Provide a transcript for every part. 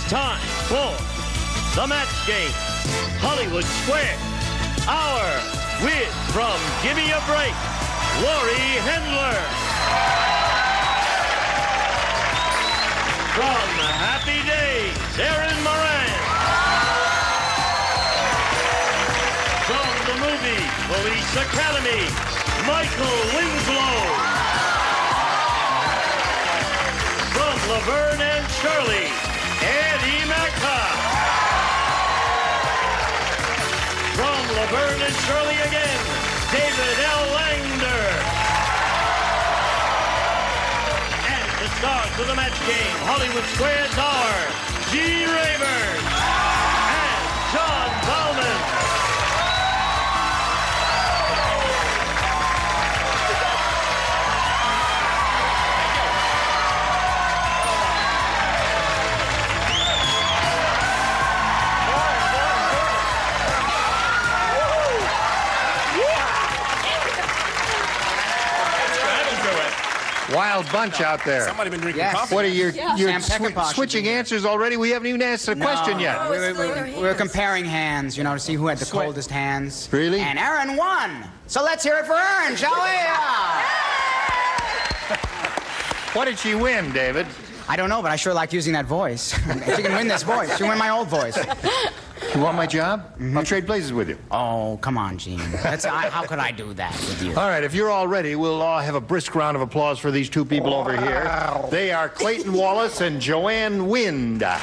time for the match game. Hollywood Square. Our win from Gimme a Break, Lauri Hendler. From Happy Days, Erin Moran. From the movie Police Academy, Winslow. From Laverne and Shirley, Mekka. From Laverne and Shirley again, David L. Lander. And the stars of the match game, Hollywood Square's are G. Rayburn and John Bowman. Wild bunch out there. Somebody been drinking coffee. What are you're switching answers already? We haven't even asked a question yet. We're comparing hands, you know, to see who had the coldest hands. Really? And Erin won. So let's hear it for Erin, shall we? What did she win, David? I don't know, but I sure liked using that voice. She can win this voice. She can win my old voice. You want my job? I'll trade places with you. Oh, come on, Gene. How could I do that with you? All right, if you're all ready, we'll all have a brisk round of applause for these two people over here. They are Clayton Wallace and Joanne Lynda.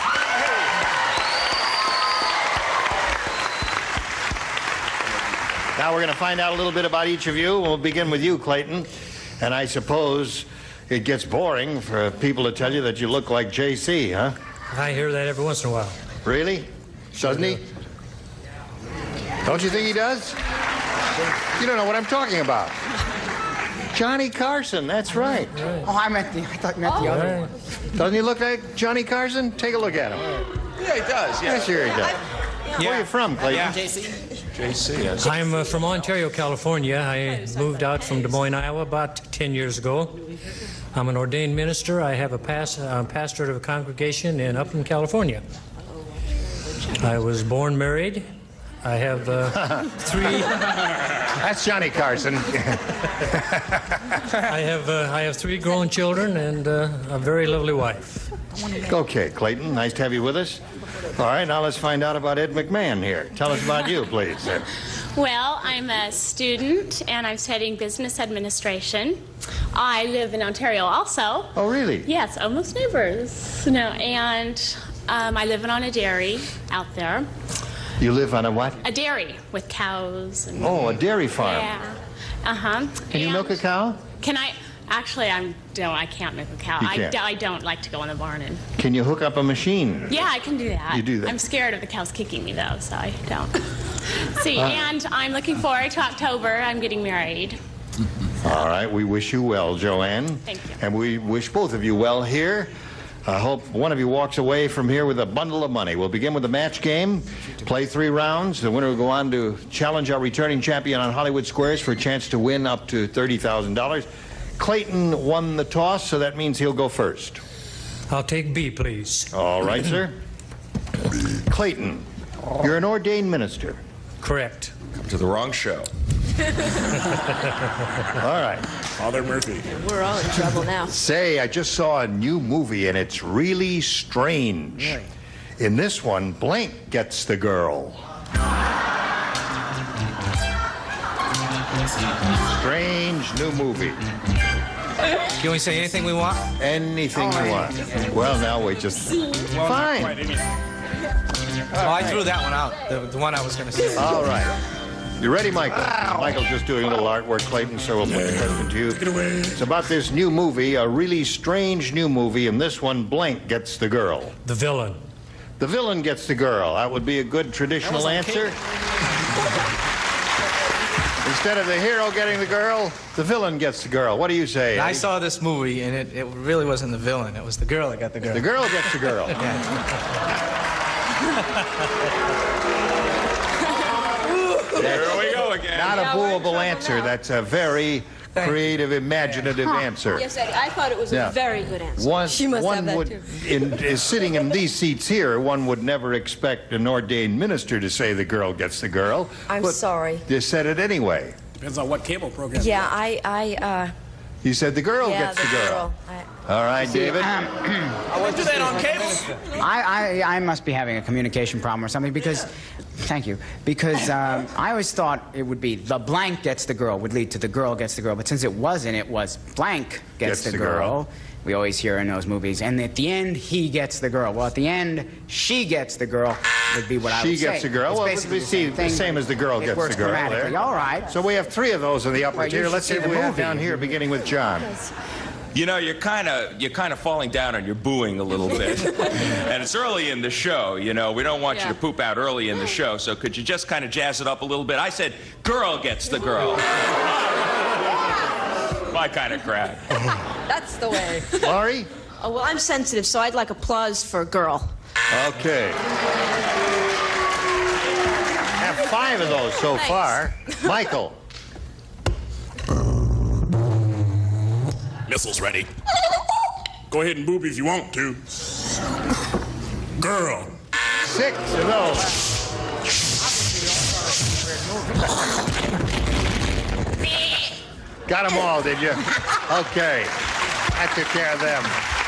Now we're going to find out a little bit about each of you. We'll begin with you, Clayton. And I suppose it gets boring for people to tell you that you look like JC, huh? I hear that every once in a while. Really? Doesn't he? Don't you think he does? You don't know what I'm talking about. Johnny Carson, that's right. Oh, I thought you meant the other one. Doesn't he look like Johnny Carson? Take a look at him. Yeah, he does. Yeah. Yes, sure he does. Where are you from, Clayton? Yeah. JC, yes. I'm from Ontario, California. I moved out from Des Moines, Iowa about 10 years ago. I'm an ordained minister. I have a pastorate of a congregation in Upland, California. I was born married. I have three. That's Johnny Carson. I have three grown children and a very lovely wife. Okay, Clayton, nice to have you with us. All right, now let's find out about Ed McMahon here. Tell us about you, please. Well, I'm a student and I'm studying business administration. I live in Ontario also. Oh, really? Yes, almost neighbors. No, and I live on a dairy out there. You live on a what? A dairy with cows. And, oh, a dairy farm. Yeah. Uh-huh. Can you milk a cow? Can I? Actually, I can't milk a cow. You can't. I don't like to go in the barn and... Can you hook up a machine? Yeah, I can do that. You do that? I'm scared of the cows kicking me, though, so I don't. See, and I'm looking forward to October. I'm getting married. All right, we wish you well, Joanne. Thank you. And we wish both of you well here. I hope one of you walks away from here with a bundle of money. We'll begin with the match game, play 3 rounds. The winner will go on to challenge our returning champion on Hollywood Squares for a chance to win up to $30,000. Clayton won the toss, so that means he'll go first. I'll take B, please. All right, sir. Clayton, you're an ordained minister. Correct. Come to the wrong show. All right. Father Murphy. We're all in trouble now. Say, I just saw a new movie, and it's really strange. Really? In this one, blank gets the girl. Strange new movie. Can we say anything we want? Anything you want. Well, now we just... Fine. Oh, I threw that one out, the one I was going to say. All right. You ready, Michael? Michael's just doing a little artwork, Clayton, so we'll put the question to you. It's about this new movie, a really strange new movie, and this one, blank gets the girl. The villain. The villain gets the girl. That would be a good traditional answer. Instead of the hero getting the girl, the villain gets the girl. What do you say? I saw this movie, and it really wasn't the villain. It was the girl that got the girl. The girl gets the girl. There we go again. Not a booable answer. That's a very creative, imaginative answer. Yes, Eddie, I thought it was a very good answer. She must have that too. Sitting in these seats here, one would never expect an ordained minister to say the girl gets the girl. I'm sorry. You said it anyway. Depends on what cable program. Yeah, You said the girl gets the girl. All right, David. I wouldn't do that on cable. I must be having a communication problem or something because, thank you, because I always thought it would be the blank gets the girl would lead to the girl gets the girl, but since it wasn't, it was blank gets the girl. We always hear in those movies, and at the end, he gets the girl. Well, at the end, she gets the girl would be what I would say. She gets the girl. Well, it would be the same as the girl gets the girl. There. All right. So we have 3 of those in the upper tier. Let's see what we have down here, beginning with John. You know, you're kind of falling down and you're booing a little bit. And it's early in the show, you know. We don't want you to poop out early in the show, so could you just kind of jazz it up a little bit? I said, girl gets the girl. My kind of crowd. That's the way. Lauri? Oh, well, I'm sensitive, so I'd like applause for girl. Okay. Have 5 of those so far. Michael? Missiles ready. Go ahead and boob if you want to. Girl. 6 of those. Got them all, did you? Okay. That took care of them.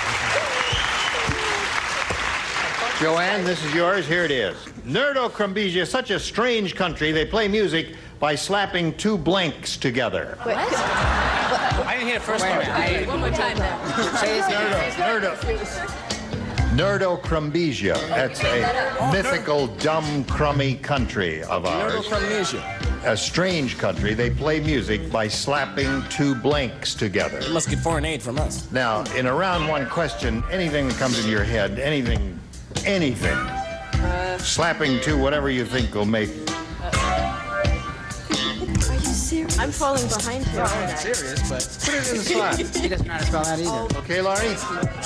Joanne, this is yours. Here it is. Nerdo-Crumbesia is such a strange country. They play music by slapping 2 blanks together. What? I didn't hear the first part. One more time now. Say it again. Nerdo-Crumbesia. That's a mythical, dumb, crummy country of ours. Nerdo-Crumbesia. A strange country. They play music by slapping 2 blanks together. You must get foreign aid from us. Now, in a round 1 question, anything that comes into your head, anything. Slapping 2, whatever you think will make. Are you serious? I'm falling behind here. I'm serious, but Put it in the slot. He doesn't know how to spell that either. Okay, Lauri?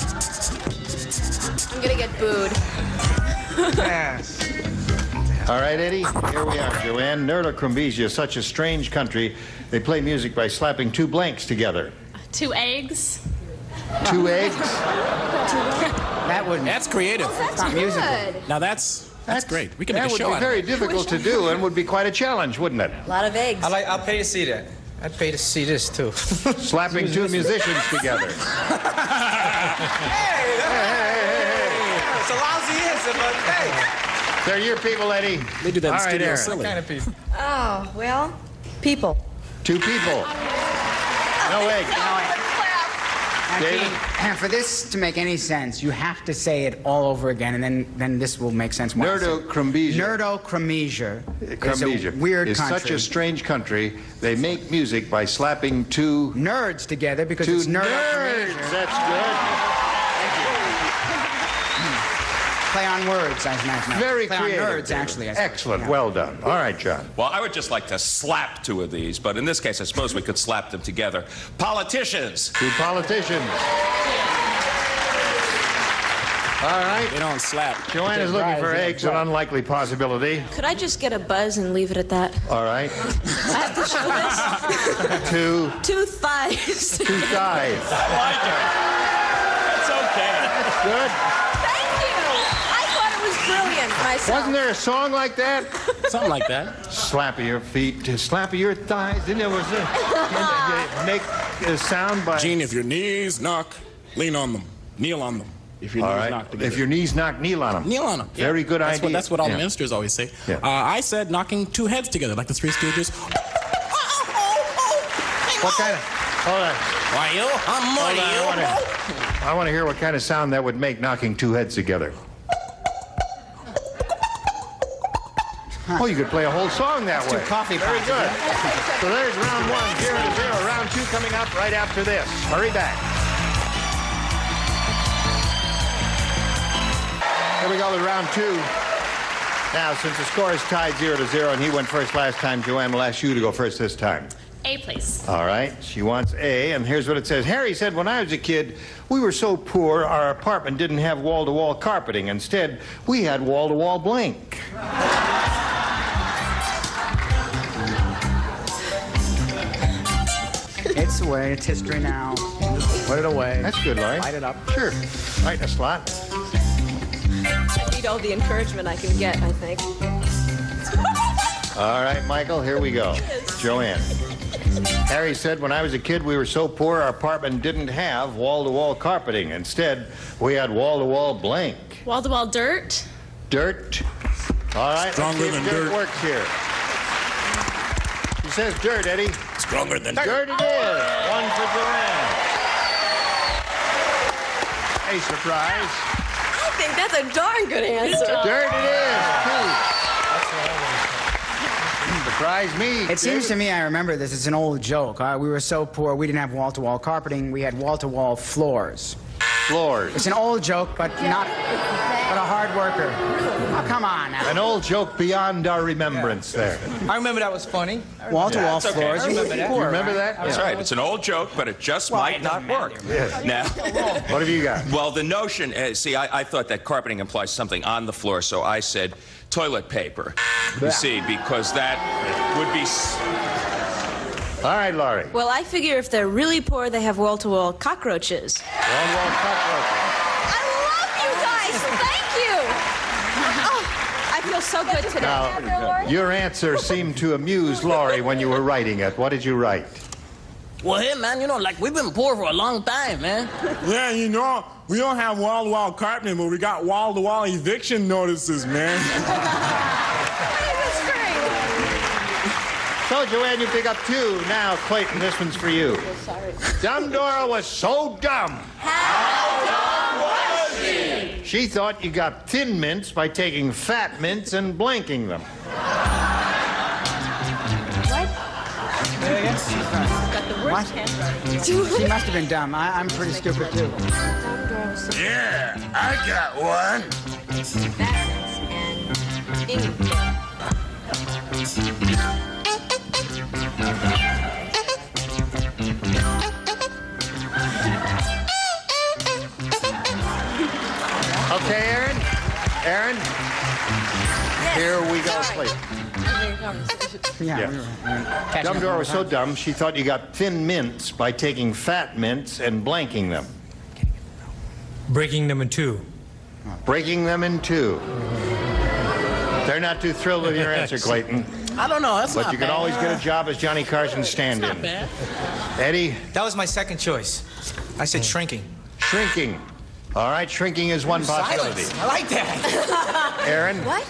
I'm gonna get booed. yes. All right, Eddie, here we are. Joanne, Nerdo-Crumbesia is such a strange country. They play music by slapping 2 blanks together. 2 eggs. 2 eggs? That wouldn't. That's creative. That's not good. musical. Now that's great. We can make a show That would out be of very it. difficult to do and would be quite a challenge, wouldn't it? A lot of eggs. I'll pay to see that. I'd pay to see this too. Slapping 2 musicians together. It's a lousy answer, but hey. They're your people, Eddie. They do that in All right, studio Erin. silly. What kind of people? Oh, well, people. 2 people. No eggs. David? And for this to make any sense, you have to say it all over again, and then this will make sense. Nerdo-Crumbesia. Nerdo-Crumbesia is a Crumbesia weird is country. such a strange country. They make music by slapping 2 nerds together because 2 it's nerds. Nerdo-Crumbesia. That's good. Play on words, as nice. Very Play creative. on nerds, actually. Excellent. Yeah. Well done. All right, John. Well, I would just like to slap 2 of these, but in this case, I suppose we could slap them together. Politicians. 2 politicians. All right. They don't slap. Joanne is looking for eggs, an unlikely possibility. Could I just get a buzz and leave it at that? All right. I have to show this. 2 2 thighs. 2 thighs. That's okay. That's good. Thank you. I thought it was brilliant myself. Wasn't there a song like that? Something like that. Slap of your feet, slap of your thighs. Then there was make a sound by. Gene, if your knees knock, lean on them. Kneel on them. If your All knees right. knock together. If your knees knock, kneel on them. Kneel on them. Very good idea. That's what all Yeah. the ministers always say. Yeah. I said knocking 2 heads together, like the 3 Stooges. What kind of? Hold on. Why you? I'm Hold on. I want to hear what kind of sound that would make knocking 2 heads together. Oh, you could play a whole song that way. 2 coffee Very pots. good. So there's round 1, 0-0. Round 2 coming up right after this. Hurry back. Here we go with round 2. Now, since the score is tied 0-0 and he went first last time, Joanne will ask you to go first this time. A, please. All right. She wants A, and here's what it says. Harry said, when I was a kid, we were so poor, our apartment didn't have wall-to-wall carpeting. Instead, we had wall-to-wall blank. It's away. It's history now. Just put it away. That's good, Lauri. Light it up. Sure. Right in a slot. I need all the encouragement I can get, I think. All right, Michael, here we go. Joanne. Harry said, when I was a kid, we were so poor our apartment didn't have wall-to-wall carpeting. Instead, we had wall-to-all blank. Wall-to-wall dirt. Dirt. All right, Stronger let's see if than dirt. works here. He says dirt, Eddie. Stronger than Dirt it is. One for Joanne. A surprise. I think that's a darn good answer. Dirt it is. Surprise me. It seems to me I remember this. It's an old joke. We were so poor we didn't have wall-to-wall carpeting. We had wall-to-wall floors. Floors. It's an old joke, but not a hard worker. Oh, come on now. An old joke beyond our remembrance there. I remember that was funny. Wall-to-wall that's okay. floors. I remember that. You remember that? That's right. It's an old joke, but it just might not work. Yes. Now, What have you got? well, the notion, see, I thought that carpeting implies something on the floor, so I said toilet paper. You see, because that would be... All right, Lauri. Well, I figure if they're really poor, they have wall-to-wall cockroaches. Wall-to-wall cockroaches. I love you guys. Thank you. Oh, I feel so good today. Now, your answer seemed to amuse Lauri when you were writing it. What did you write? Well, hey, man, like, we've been poor for a long time, man. Yeah, we don't have wall-to-wall carpeting, but we got wall-to-wall eviction notices, man. So, Joanne, you pick up 2. Now, Clayton, this one's for you. Dumb Dora was so dumb. How dumb was she? She thought you got thin mints by taking fat mints and blanking them. What? She must have been dumb. I'm pretty stupid, too. Yeah, I got one. Okay, Erin? Erin? Yes. Here we go, Sorry. Clayton. Yeah. Yeah. Dumb Dora was so dumb, she thought you got thin mints by taking fat mints and blanking them. Breaking them in two. Breaking them in 2. They're not too thrilled with your answer, Clayton. I don't know. That's But not you can bad. always get a job as Johnny Carson's stand-in. Not bad. Eddie? That was my second choice. I said shrinking. Shrinking. All right, shrinking is one possibility. Silence. I like that. Erin? What?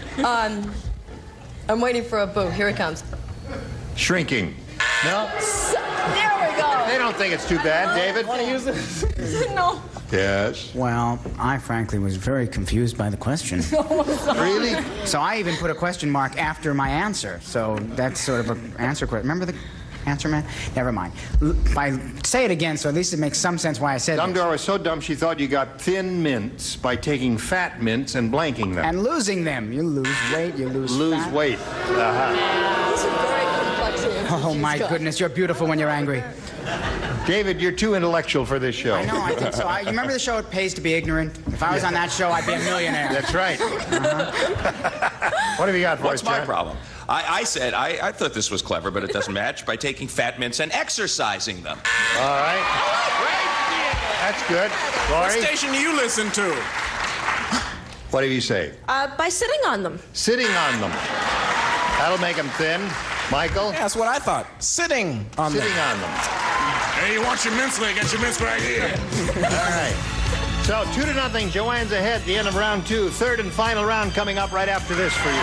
I'm waiting for a boo. Here it comes. Shrinking. No? There we go. They don't think it's too bad. David? Want to use this? No. Yes. Well, I frankly was very confused by the question. Really? So I even put a question mark after my answer. So that's sort of an answer question. Remember the answer, man? Never mind. Say it again so at least it makes some sense why I said Dumb this. Dora was so dumb she thought you got thin mints by taking fat mints and blanking them. And losing them. You lose weight, you lose fat. Weight. Uh-huh. These are very complex answers. Oh, my goodness. You're beautiful when you're angry. David, you're too intellectual for this show. I know, I think so. You remember the show It Pays to Be Ignorant? If I was on that show, I'd be a millionaire. That's right. What have you got for What's us, my John? problem? I said, I thought this was clever, but it doesn't match, by taking fat mints and exercising them. All right. That's good. What Lauri, station do you listen to? what do you say? By sitting on them. Sitting on them. That'll make them thin. Michael? Yeah, that's what I thought. Sitting on Sitting them. on them. Hey, you want your mince? Get your mince right here. All right. So 2-0. Joanne's ahead at the end of round 2. Third and final round coming up right after this for you.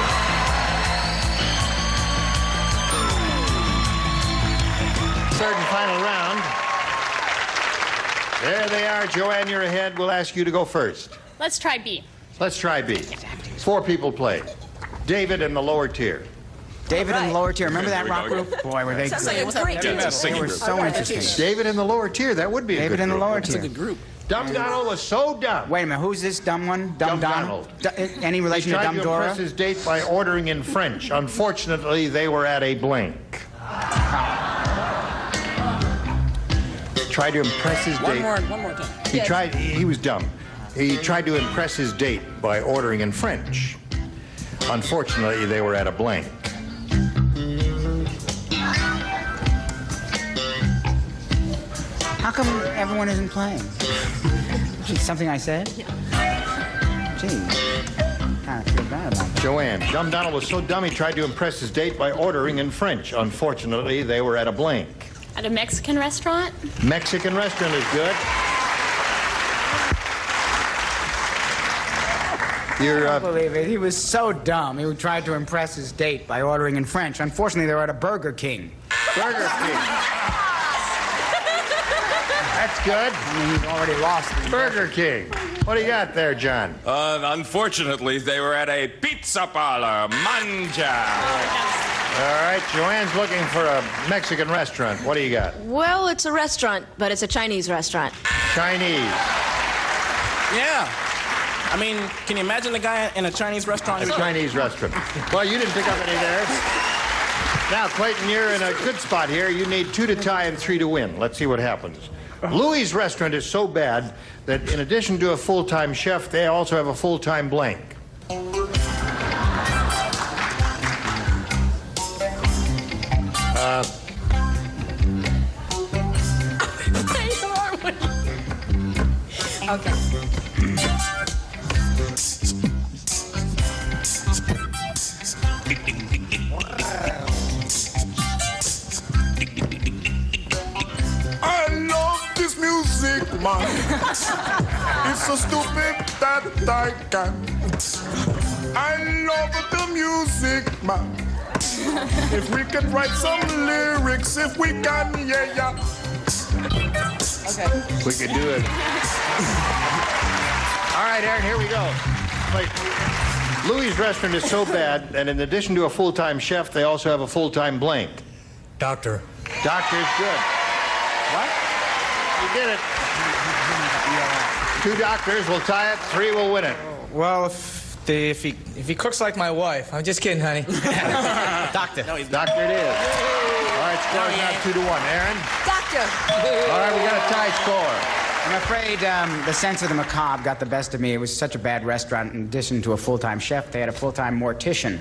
Third and final round. There they are. Joanne, you're ahead. We'll ask you to go first. Let's try B. Let's try B. 4 people play. David in the lower tier. David in the lower tier. Remember that There we rock go group? Boy, were they Sounds great. like a great Yeah, it's a group. They singing were group. so interesting. David in the lower tier. That would be a David good in the group. lower It's a tier. good group. Dumb Donald was so dumb. Wait a minute, who's this dumb one? Dumb Donald? Donald. Any He relation to tried Dumb to Dora? impress his date by ordering in French. Unfortunately, they were at a blank. Tried to impress his date. One more time. He was dumb. He tried to impress his date by ordering in French. Unfortunately, they were at a blank. everyone isn't playing. Gee, something I said? Gee, I feel bad about that. Joanne, Dumb Donald was so dumb he tried to impress his date by ordering in French. Unfortunately, they were at a blank. At a Mexican restaurant? Mexican restaurant is good. I don't believe it. He was so dumb. He tried to impress his date by ordering in French. Unfortunately, they were at a Burger King. Burger King. That's good. I mean, he's already lost. Burger King. What do you got there, John? Unfortunately, they were at a pizza parlor. Manja. All right, Joanne's looking for a Mexican restaurant. What do you got? Well, it's a restaurant, but it's a Chinese restaurant. Chinese. Yeah. I mean, can you imagine the guy in a Chinese restaurant? A Chinese restaurant. Well, you didn't pick up any there. Now, Clayton, you're in a good spot here. You need 2 to tie and 3 to win. Let's see what happens. Louis' restaurant is so bad that in addition to a full-time chef, they also have a full-time blank. Okay. I love this music, man. It's so stupid that I can't. I love the music, man. If we could write some lyrics, if we can, yeah. Okay. We could do it. All right, Erin, here we go. Louis' restaurant is so bad, and in addition to a full-time chef, they also have a full-time blank. Doctor. Doctor's good. What? You did it. 2 doctors will tie it, 3 will win it. Well, if he cooks like my wife. I'm just kidding, honey. Doctor. No, he's Doctor it is. All right, score is now 2 to 1. Erin? Doctor. All right, we got a tie score. I'm afraid the sense of the macabre got the best of me. It was such a bad restaurant. In addition to a full-time chef, they had a full-time mortician.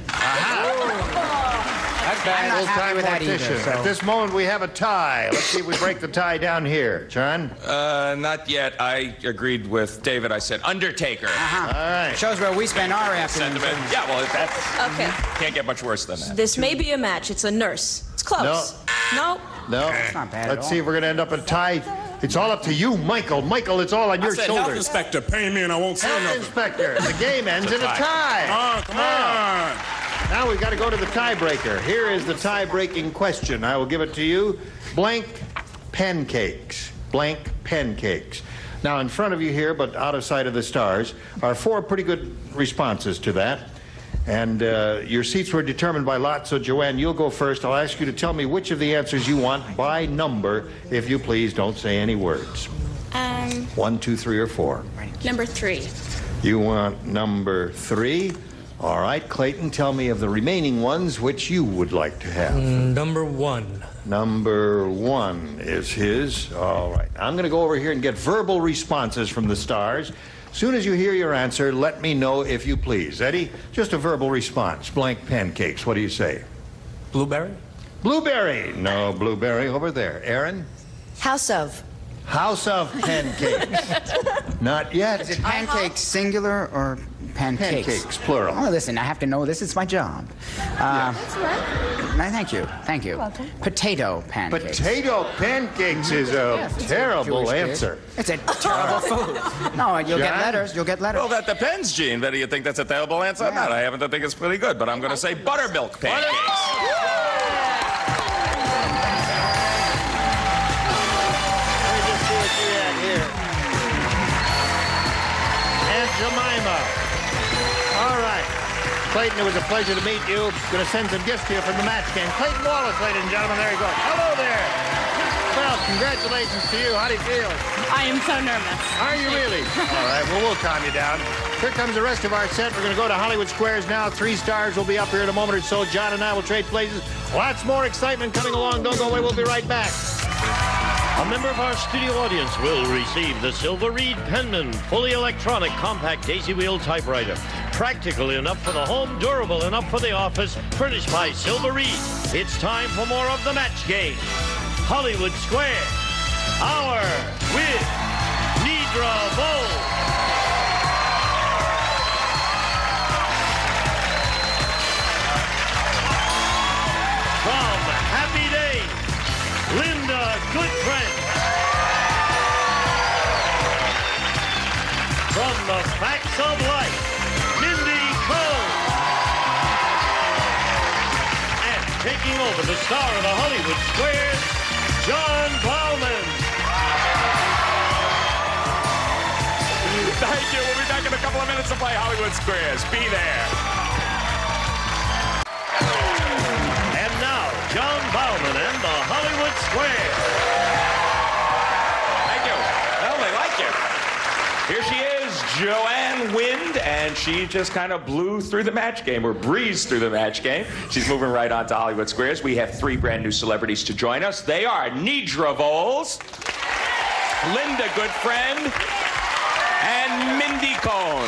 That's bad. I'm not happy with that either, Mortician. so- At this moment, we have a tie. Let's see if we break the tie down here. John? Not yet. I agreed with David. I said Undertaker. All right. Shows where we spend our afternoons. Sentiment. Yeah, well, that's... Okay. Can't get much worse than that. This may be a match. It's a nurse. It's close. No. No. It's not bad at Let's all. see if we're going to end up a tie. It's all up to you, Michael. Michael, it's all on your I said, health shoulders. inspector, pay me and I won't say Health nothing. inspector. The game ends in a tie. Oh, come on. Now we've got to go to the tiebreaker. Here is the tie-breaking question. I will give it to you. Blank pancakes. Blank pancakes. Now, in front of you here, but out of sight of the stars, are 4 pretty good responses to that. And your seats were determined by lot, so Joanne, you'll go first. I'll ask you to tell me which of the answers you want by number. If you please, don't say any words. 1, 2, 3, or 4. Number 3. You want number 3. All right, Clayton, tell me of the remaining ones which you would like to have. Number 1. Number 1 is his. All right. I'm going to go over here and get verbal responses from the stars. As soon as you hear your answer, let me know if you please. Eddie, just a verbal response. Blank pancakes. What do you say? Blueberry? Blueberry. No, blueberry over there. Erin? House of. House of pancakes. Not yet. Is it pancakes singular or pancakes? Pancakes, plural. Oh, listen, I have to know this. It's my job. That's right. No, thank you. Thank you. Welcome. Potato pancakes. Potato pancakes is a Yes, it's a terrible Jewish dish. answer. It's a terrible food. No, you'll get John? letters. You'll get letters. Well, that depends, Gene. Whether you think that's a terrible answer or not. I happen to think it's pretty good, but I'm going to say buttermilk pancakes. Jemima. All right. Clayton, it was a pleasure to meet you. Going to send some gifts to you from the match game. Clayton Wallace, ladies and gentlemen. There you go. Hello there. Well, congratulations to you. How do you feel? I am so nervous. Are you really? All right. Well, we'll calm you down. Here comes the rest of our set. We're going to go to Hollywood Squares now. 3 stars will be up here in a moment or so. John and I will trade places. Lots more excitement coming along. Don't go away. We'll be right back. A member of our studio audience will receive the Silver Reed Penman fully electronic compact daisy wheel typewriter. Practical enough for the home, durable enough for the office, furnished by Silver Reed. It's time for more of the match game. Hollywood Square. Hour with Nedra Volz. From Happy Days, Lynda, Goodfriend. From the Facts of Life, Mindy, Cohn. And taking over the star of the Hollywood Squares, John Plowman. Thank you. We'll be back in a couple of minutes to play Hollywood Squares. Be there. And now, John Bowman and the Hollywood Squares. Thank you. Well, they like you. Here she is, Joanne Wind, and she just kind of blew through the match game, or breezed through the match game. She's moving right on to Hollywood Squares. We have 3 brand new celebrities to join us. They are Nedra Volz, Lynda Goodfriend, and Mindy Cohn.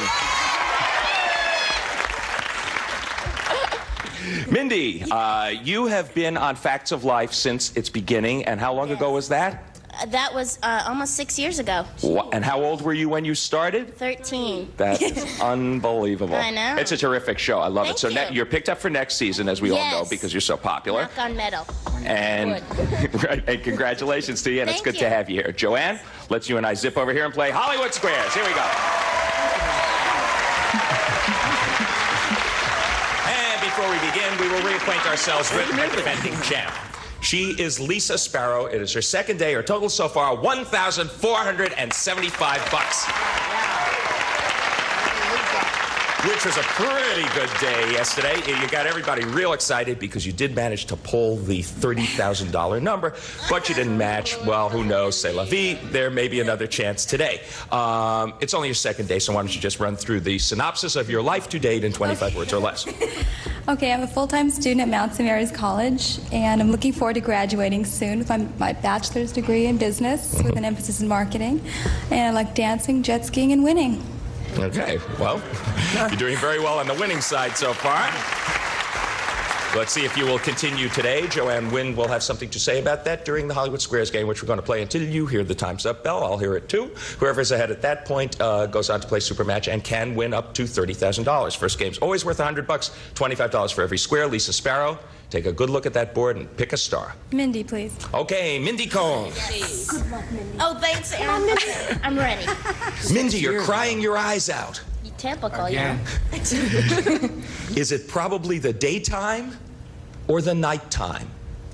Mindy, you have been on Facts of Life since its beginning, and how long ago was that? That was almost 6 years ago. And how old were you when you started? 13. That is unbelievable. I know. It's a terrific show. I love Thank it. So you. You're picked up for next season, as we all know, Yes. because you're so popular. Knock on metal. And, right, and congratulations to you, and it's Thank good to have you here. Joanne, let's you and I zip over here and play Hollywood Squares. Here we go. And before we begin, we will reacquaint ourselves with our defending champ. She is Lisa Sparrow. It is her second day. Her total so far, $1,475. Which was a pretty good day yesterday. You got everybody real excited because you did manage to pull the $30,000 number, but you didn't match. Well, who knows? C'est la vie. There may be another chance today. It's only your second day, so why don't you just run through the synopsis of your life to date in 25 words or less. Okay, I'm a full-time student at Mount St. Mary's College, and I'm looking forward to graduating soon with my bachelor's degree in business with an emphasis in marketing. And I like dancing, jet skiing, and winning. Okay, well, you're doing very well on the winning side so far. Let's see if you will continue today. Joanne Wind will have something to say about that during the Hollywood Squares game, which we're going to play until you hear the Time's Up bell. I'll hear it too. Whoever's ahead at that point goes on to play Supermatch and can win up to $30,000. First game's always worth $100, $25 for every square. Lisa Sparrow, take a good look at that board and pick a star. Mindy, please. Okay, Mindy Cohn. Good luck, Mindy. Oh, thanks, Erin. I'm ready. Mindy, you're crying your eyes out. Typical, yeah. Is it probably the daytime or the nighttime?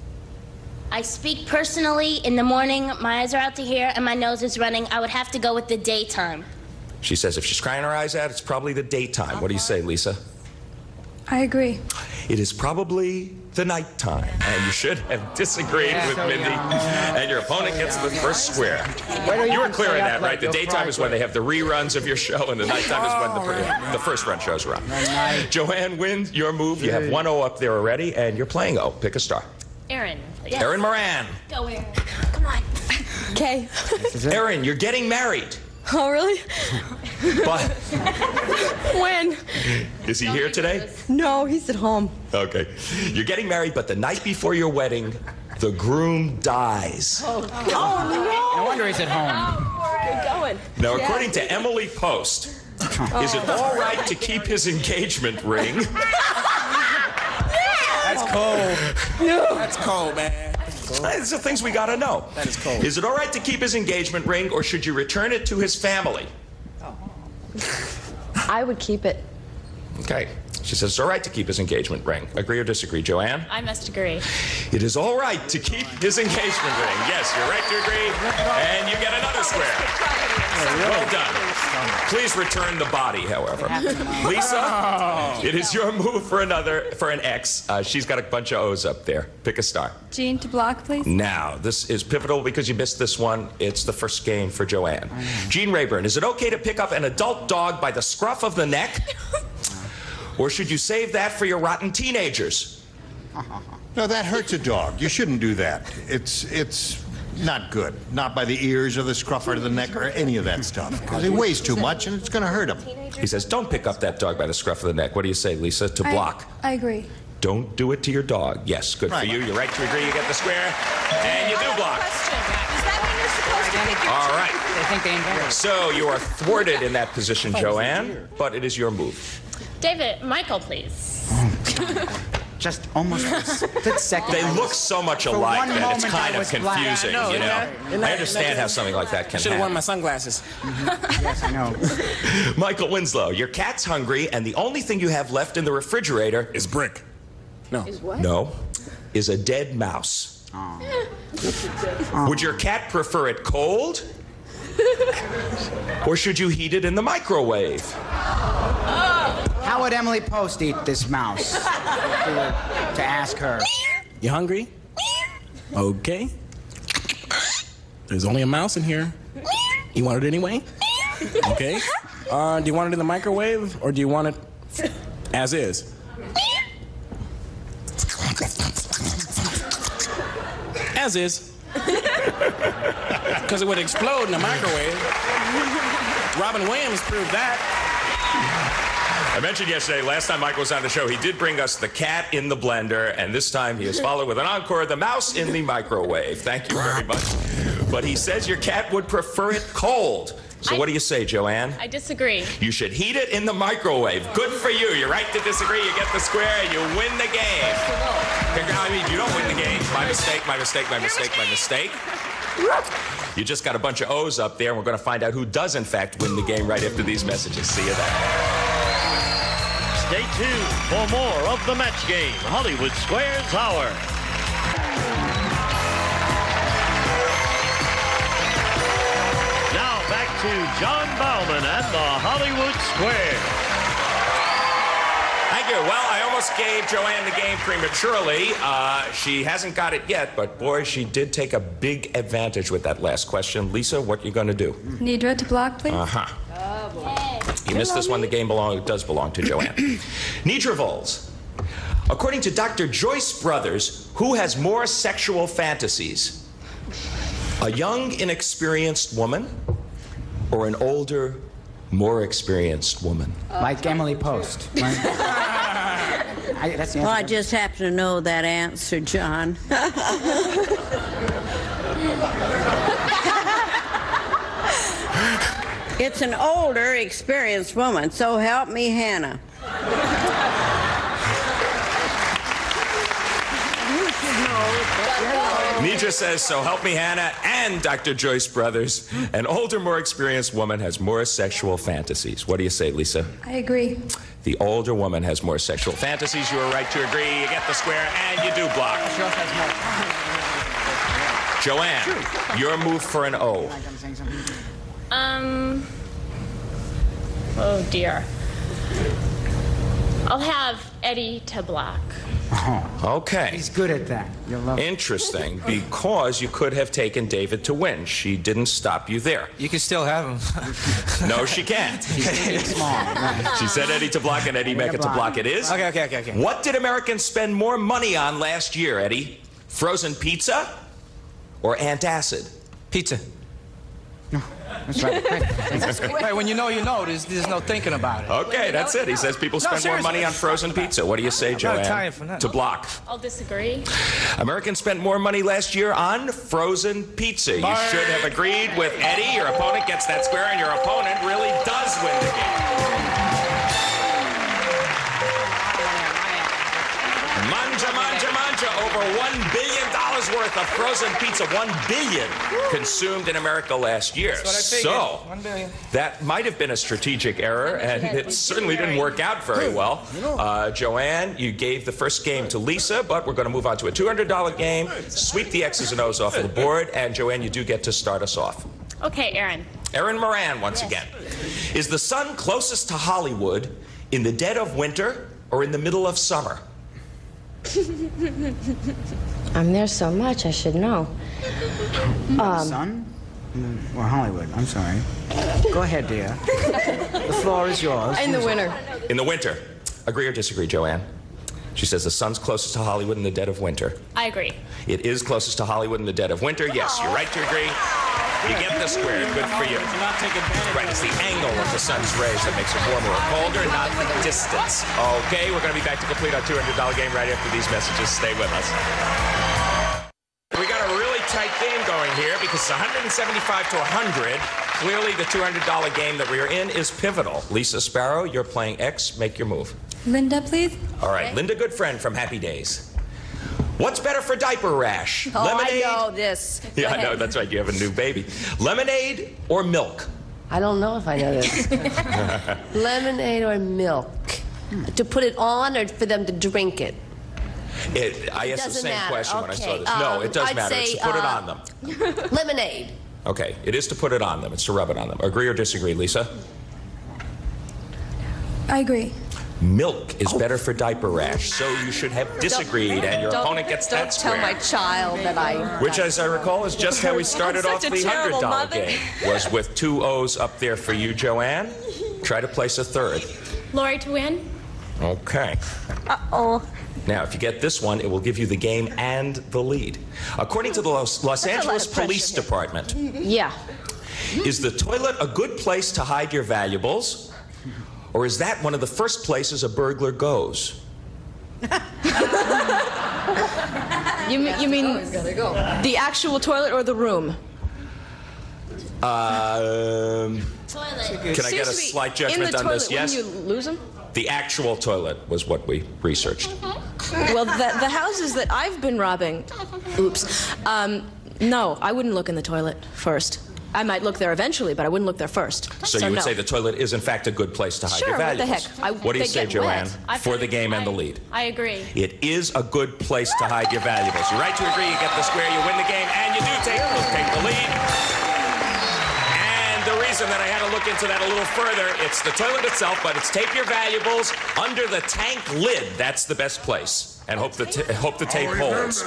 I speak personally. In the morning, my eyes are out to here and my nose is running. I would have to go with the daytime. She says if she's crying her eyes out, it's probably the daytime. What do you say, Lisa? I agree. It is probably the nighttime. And you should have disagreed with Mindy. And your opponent gets the first square. You were clear in that, right? The daytime is when they have the reruns of your show, and the nighttime is when the first run shows are on. Joanne Wind, your move. You have 1-0 up there already, and you're playing O. Pick a star. Erin, please. Erin Moran. Go, Erin. Come on. Okay. Erin, you're getting married. Oh, really? But When? is he here today? No, he's at home. Okay. You're getting married, but the night before your wedding, the groom dies. Oh, no. No wonder he's at home. Good going. Now, according to Emily Post, is it all right to keep his engagement ring? That's cold. No. That's cold, man. These are things we gotta know. That is cold. Is it all right to keep his engagement ring, or should you return it to his family? I would keep it. Okay. She says it's all right to keep his engagement ring. Agree or disagree, Joanne? I must agree. It is all right to keep his engagement ring. Yes, you're right to agree. And you get another square. Well done. Please return the body, however. Lisa, it is your move for an X. She's got a bunch of O's up there. Pick a star. Jean to block, please. Now, this is pivotal because you missed this one. It's the first game for Joanne. Gene Rayburn, is it okay to pick up an adult dog by the scruff of the neck? Or should you save that for your rotten teenagers? No, that hurts a dog. You shouldn't do that. It's not good. Not by the ears or the scruff of the neck or any of that stuff. Because he weighs too much and it's going to hurt him. He says, don't pick up that dog by the scruff of the neck. What do you say, Lisa? To block. I agree. Don't do it to your dog. Yes, good for you. You're right to agree. You get the square. And you do block. Question. Does that mean you're All right. They think they invented it. So you are thwarted in that position, Joanne, but it is your move. David, Michael, please. Just almost a split second. They look so much alike that it's kind of confusing, you know? Yeah. I understand how something like that can I should have worn happen. my sunglasses. Yes, I know. Michael Winslow, your cat's hungry, and the only thing you have left in the refrigerator Is brick. No. Is what? No, is a dead mouse. Would your cat prefer it cold? Or should you heat it in the microwave? How would Emily Post eat this mouse? To ask her. You hungry? Okay. There's only a mouse in here. You want it anyway? Okay. Do you want it in the microwave or do you want it as is? As is. Because it would explode in the microwave. Robin Williams proved that. I mentioned yesterday, last time Mike was on the show, he did bring us the cat in the blender, and this time he has followed with an encore, the mouse in the microwave. Thank you very much. But he says your cat would prefer it cold. So what do you say, Joanne? I disagree. You should heat it in the microwave. Good for you. You're right to disagree. You get the square, and you win the game. I mean, you don't win the game. My mistake, my mistake, my mistake, my mistake. You just got a bunch of O's up there, and we're going to find out who does, in fact, win the game right after these messages. See you then. Stay tuned for more of the match game, Hollywood Squares Hour. Now back to John Bauman at the Hollywood Square. Thank you. Well, I almost gave Joanne the game prematurely. She hasn't got it yet, but boy, she did take a big advantage with that last question. Lisa, what are you going to do? Nedra to block, please. Uh-huh. You missed this one. The game does belong to Joanne. Nedra Volz. According to Dr. Joyce Brothers, who has more sexual fantasies? A young, inexperienced woman or an older, more experienced woman? Like Emily Post. Right? That's the answer. Well, I just happen to know that answer, John. It's an older, experienced woman, so help me, Hannah. Nedra says, so help me, Hannah, and Dr. Joyce Brothers. An older, more experienced woman has more sexual fantasies. What do you say, Lisa? I agree. The older woman has more sexual fantasies. You are right to agree. You get the square, and you do block. Joanne, your move for an O. Oh dear. I'll have Eddie to block. Okay. He's good at that. You'll love it. Interesting, because you could have taken David to win. She didn't stop you there. You can still have him. No, she can't. He's small. Right. She said Eddie to block, and Eddie Mekka to block it is. Okay. What did Americans spend more money on last year, Eddie? Frozen pizza or antacid? Pizza. That's right. Wait, when you know, there's no thinking about it. Okay, that's it. He says people spend more money on frozen pizza. What do you say, Joanne? To block. I'll disagree. Americans spent more money last year on frozen pizza. You should have agreed with Eddie. Your opponent gets that square, and your opponent really does win the game. Manja. Over $1 billion worth of frozen pizza. $1 billion consumed in America last year. So that might have been a strategic error, and it certainly didn't work out very well. Joanne, you gave the first game to Lisa, but we're going to move on to a $200 game. Sweep the X's and O's off of the board, and Joanne, you do get to start us off. Okay, Erin. Erin Moran once again. Is the sun closest to Hollywood in the dead of winter or in the middle of summer? I'm there so much, I should know. Sun? Or Hollywood, I'm sorry. Go ahead, dear. The floor is yours. In the winter. In the winter. Agree or disagree, Joanne? She says the sun's closest to Hollywood in the dead of winter. I agree. It is closest to Hollywood in the dead of winter. Yes, you're right to agree. You get the square. Good for you. Right, it's the angle of the sun's rays that makes it warmer or colder, not the distance. Okay, we're going to be back to complete our $200 game right after these messages. Stay with us. We got a really tight game going here because it's 175 to 100. Clearly, the $200 game that we are in is pivotal. Lisa Sparrow, you're playing X. Make your move. Lynda, please. All right, Lynda Goodfriend from Happy Days. What's better for diaper rash? Oh, Lemonade? I know this. Yeah, I know. That's right. You have a new baby. Lemonade or milk? I don't know if I know this. Lemonade or milk? To put it on or for them to drink it? I asked the same question when I saw this. Okay, No, it does I'd matter. It's say, to put it on them. Lemonade. Okay, it is to put it on them. It's to rub it on them. Agree or disagree, Lisa? I agree. Milk is better for diaper rash, so you should have disagreed, and your opponent gets that square. Don't tell my child that I... Which, as I recall, is just how we started off the $100 game. Was with 2 O's up there for you, Joanne. Try to place a third. Lauri to win. Okay. Uh-oh. Now, if you get this one, it will give you the game and the lead. According to the Los Angeles Police Department, Yeah. is the toilet a good place to hide your valuables? Or is that one of the first places a burglar goes? You mean the actual toilet or the room? Can I get a slight judgment on this? Yes? Wouldn't you lose them? The actual toilet was what we researched. Well, the houses that I've been robbing... Oops. No, I wouldn't look in the toilet first. I might look there eventually, but I wouldn't look there first. So you would no. say the toilet is, in fact, a good place to hide Sure, your what the valuables. heck? What do you They say, get Joanne, wet. for the game and the lead? I agree. It is a good place to hide your valuables. You're right to agree. You get the square, you win the game, and you do take the lead. The reason that I had to look into that a little further, it's the toilet itself, but it's tape your valuables under the tank lid. That's the best place. And hope the tape holds.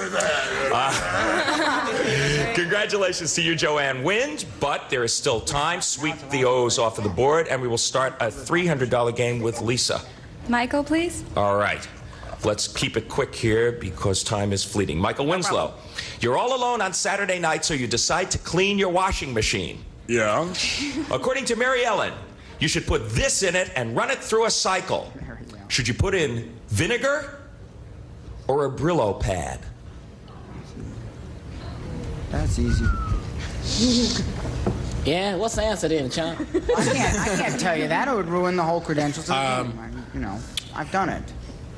Congratulations to you, Joanne wins, but there is still time. Sweep the O's off of the board, and we will start a $300 game with Lisa. Michael, please. All right. Let's keep it quick here because time is fleeting. Michael Winslow, you're all alone on Saturday night, so you decide to clean your washing machine. Yeah. According to Mary Ellen, you should put this in it and run it through a cycle. Should you put in vinegar or a Brillo pad? That's easy. Yeah, what's the answer then, Chunk? I can't tell you that. It would ruin the whole credentials of the game. You know, I've done it.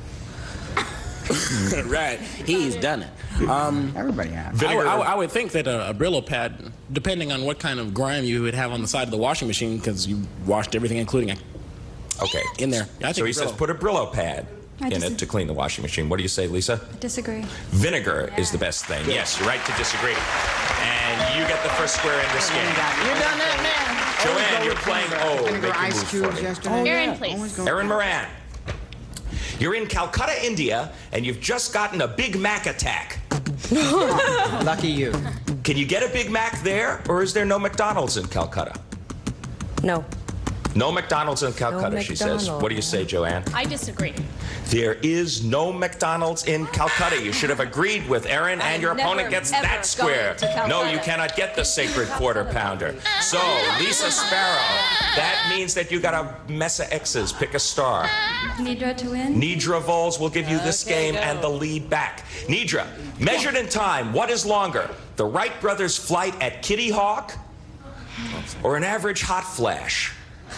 Right, he's done it. Everybody has. I would think that a Brillo pad, depending on what kind of grime you would have on the side of the washing machine, because you washed everything, including it. Okay. In there. Yeah, I think so he says put a Brillo pad in it to clean the washing machine. What do you say, Lisa? I disagree. Vinegar is the best thing. Yes, you're right to disagree. And you get the first square in this game. You done that, man? Joanne, you're playing Vinegar ice cubes yesterday. Erin, please. Erin Moran. You're in Calcutta, India, and you've just gotten a Big Mac attack. Lucky you. Can you get a Big Mac there, or is there no McDonald's in Calcutta? No. No McDonald's in Calcutta, No she says. McDonald's. What do you say, Joanne? I disagree. There is no McDonald's in Calcutta. You should have agreed with Erin, and your opponent gets never that square. going to Calcutta. No, you cannot get the sacred quarter pounder. So, Lisa Sparrow, that means that you got a mess of X's. Pick a star. Nedra to win. Nedra Volz will give you this game and the lead back. Nedra, measured in time, what is longer? The Wright brothers' flight at Kitty Hawk or an average hot flash?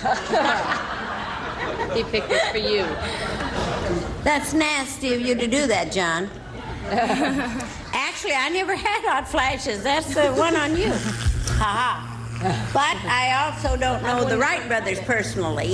He picked this for you. That's nasty of you to do that, John. Actually, I never had hot flashes. That's the one on you. Ha ha. But I also don't know the Wright brothers personally.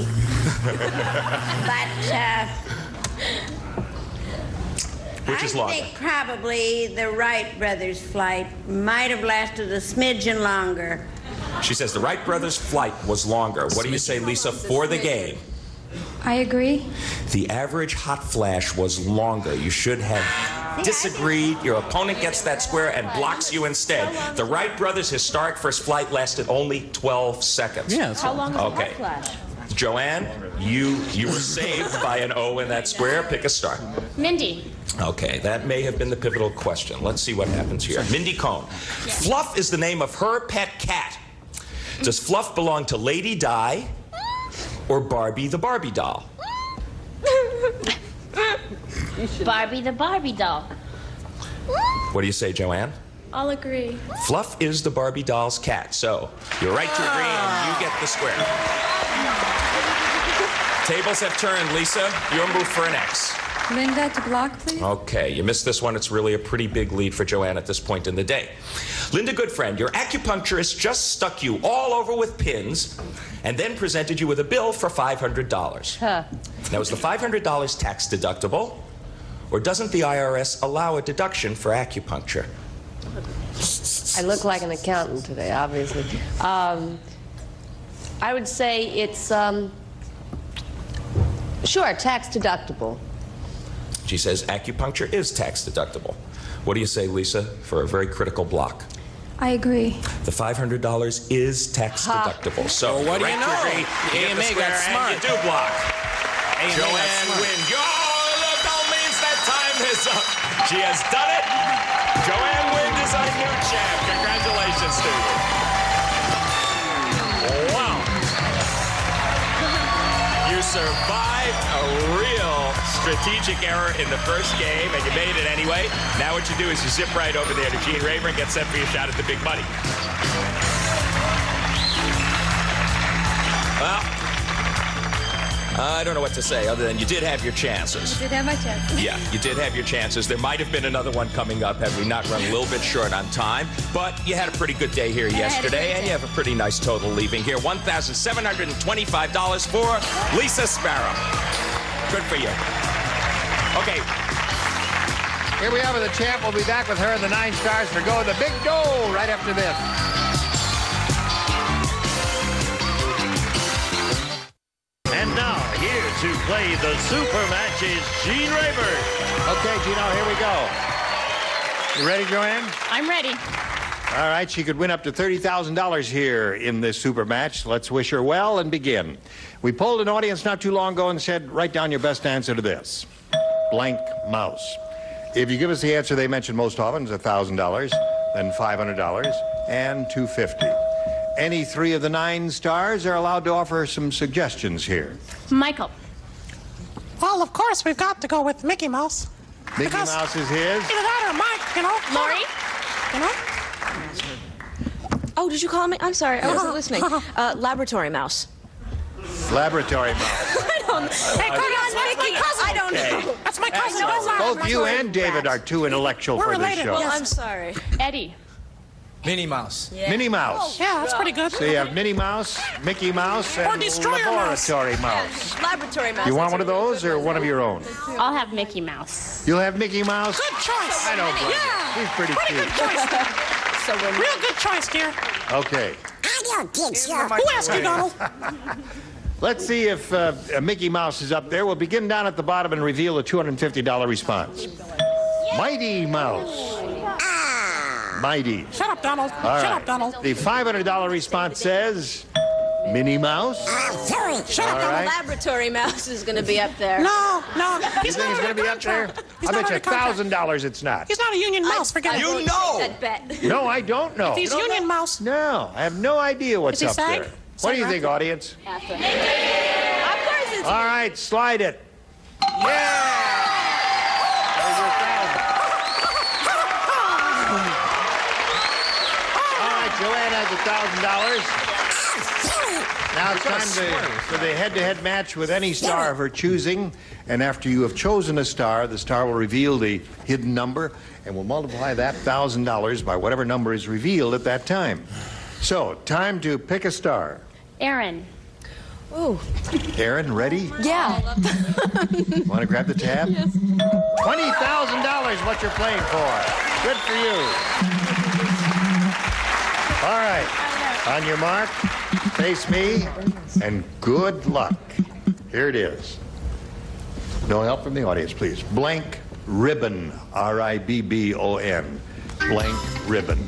Which is longer? I think probably the Wright brothers' flight might have lasted a smidgen longer. She says the Wright brothers' flight was longer. What do you say, Lisa, for the game? I agree. The average hot flash was longer. You should have disagreed. Your opponent gets that square and blocks you instead. The Wright brothers' historic first flight lasted only 12 seconds. Yeah, How long was Okay. the hot flash? Joanne, you were saved by an O in that square. Pick a star. Mindy. Okay, that may have been the pivotal question. Let's see what happens here. Mindy Cohn. Fluff is the name of her pet cat. Does Fluff belong to Lady Di or Barbie the Barbie doll? Barbie the Barbie doll. What do you say, Joanne? I'll agree. Fluff is the Barbie doll's cat, so you're right to agree and you get the square. Tables have turned, Lisa. Your move for an X. Lynda to block, please. Okay, you missed this one. It's really a pretty big lead for Joanne at this point in the day. Lynda Goodfriend, your acupuncturist just stuck you all over with pins and then presented you with a bill for $500. Huh. Now, is the $500 tax deductible, or doesn't the IRS allow a deduction for acupuncture? I look like an accountant today, obviously. I would say it's, sure, tax deductible. She says acupuncture is tax deductible. What do you say, Lisa, for a very critical block? I agree. The $500 is tax deductible. So, what do you right know? to agree, The you get the AMA square got smart. and you do block. AMA got Joanne smart. wins. That means that time is up. She has done it. Joanne Wind is our new champ. Congratulations, student. Wow. You survived a real strategic error in the first game, and you made it anyway. Now what you do is you zip right over there to Gene Raver and get set for your shot at the big money. Well, I don't know what to say other than you did have your chances. I did have my chances. Yeah, you did have your chances. There might have been another one coming up had we not run a little bit short on time. But you had a pretty good day here yesterday, and you have a pretty nice total leaving here. $1,725 for Lisa Sparrow. Good for you. Okay. Here we are with the champ. We'll be back with her and the 9 stars for Go the Big Dough right after this. And now, here to play the super match is Gene Raver. Okay, Gino, here we go. You ready, Joanne? I'm ready. All right, she could win up to $30,000 here in this super match. Let's wish her well and begin. We polled an audience not too long ago and said, write down your best answer to this. Blank mouse. If you give us the answer they mentioned most often, it's $1,000, then $500, and $250. Any 3 of the 9 stars are allowed to offer some suggestions here. Michael. Well, of course, we've got to go with Mickey Mouse. Mickey Mouse is his. Either that or Mike, you know. Lauri? You know? Oh, did you call me? I'm sorry, I wasn't listening. Laboratory mouse. Laboratory mouse. I don't know. Hey, come on, Mickey. I don't know. That's my cousin. Both you and David are too intellectual for this show. Well, I'm sorry. Eddie. Minnie Mouse. Yeah. Minnie Mouse. Yeah, that's pretty good. So you have Minnie Mouse, Mickey Mouse, and Laboratory Mouse. Laboratory mouse. You want one of those or one of your own? I'll have Mickey Mouse. You'll have Mickey Mouse? Good choice. I don't blame you. He's pretty cute. Good choice. Real good choice, dear. Okay. I don't think so. Who asked you, Donald? Let's see if Mickey Mouse is up there. We'll begin down at the bottom and reveal a $250 response. Mighty Mouse. Mighty. Shut up, Donald. All Shut right. up, Donald. The $500 response says Minnie Mouse. Shut up, All right. Laboratory mouse is going to be up there. No. You think he's going to be up there? I bet you $1,000 it's not. He's not a union mouse. Forget it. You know. That bet. No, I don't know. If he's union mouse. No, I have no idea what's Is he up SAG? there. What do you think, audience? Of course it's All right, slide it. Yeah! There's your $1,000. All right, Joanne has $1,000. Now it's time for the head-to-head match with any star of her choosing. And after you have chosen a star, the star will reveal the hidden number, and we'll multiply that $1,000 by whatever number is revealed at that time. So, time to pick a star. Erin. Ooh. Erin, ready? Yeah. Want to grab the tab? Yes. $20,000 what you're playing for. Good for you. All right. On your mark, face me, and good luck. Here it is. No help from the audience, please. Blank ribbon. R-I-B-B-O-N. Blank ribbon.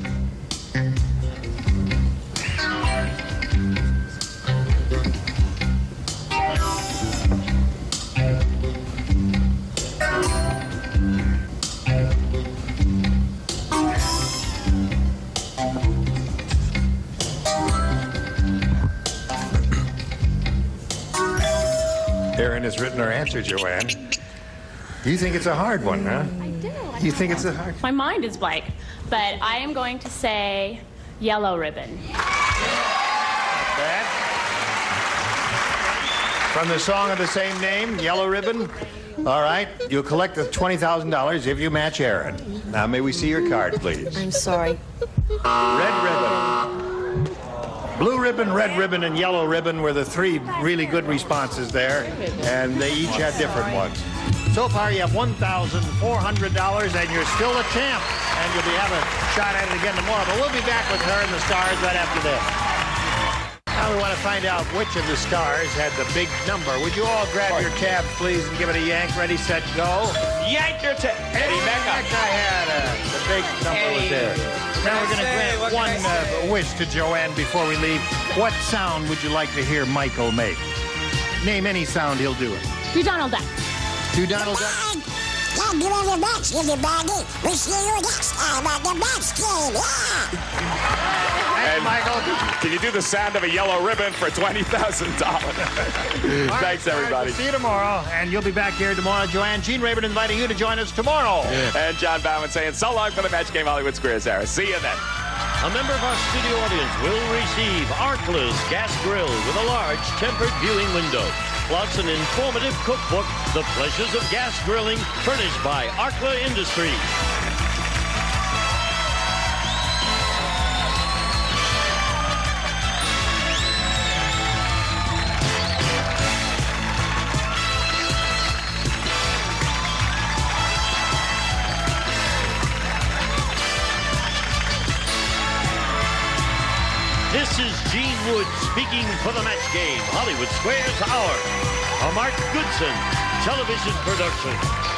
Erin has written her answer, Joanne. You think it's a hard one, huh? I do. You think it's a hard? My mind is blank. But I am going to say yellow ribbon. Bad. From the song of the same name, Yellow Ribbon. All right, you'll collect the $20,000 if you match Erin. Now, may we see your card, please? I'm sorry. Red ribbon. Blue ribbon, red ribbon, and yellow ribbon were the three really good responses there, and they each had different ones. So far, you have $1,400, and you're still a champ, and you'll be having a shot at it again tomorrow. But we'll be back with her and the stars right after this. Now we want to find out which of the stars had the big number. Would you all grab your tab, please, and give it a yank? Ready, set, go. Yank your tab. Eddie Mekka had the big number was there. Now we're going to grant one wish to Joanne before we leave. What sound would you like to hear Michael make? Name any sound, he'll do it. Do Donald Duck. Do Donald Duck? Thank you very much, everybody. We see you next time on the match game. Hey, Michael. Can you do the sound of a yellow ribbon for $20,000? Thanks, everybody. We'll see you tomorrow, and you'll be back here tomorrow. Joanne, Gene Rayburn inviting you to join us tomorrow. And John Bauman saying so long for the match game, Hollywood Squares era. See you then. A member of our studio audience will receive Arkla's gas grill with a large tempered viewing window, plus an informative cookbook, The Pleasures of Gas Grilling, furnished by Arkla Industries. This is Gene Wood speaking for the match game, Hollywood Squares Hour, a Mark Goodson television production.